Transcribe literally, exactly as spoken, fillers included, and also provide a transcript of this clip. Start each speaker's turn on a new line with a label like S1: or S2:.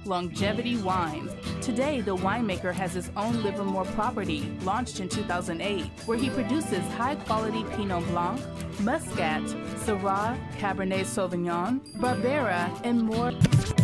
S1: Longevity Wines. Today, the winemaker has his own Livermore property, launched in two thousand eight, where he produces high-quality Pinot Blanc, Muscat, Syrah, Cabernet Sauvignon, Barbera, and more.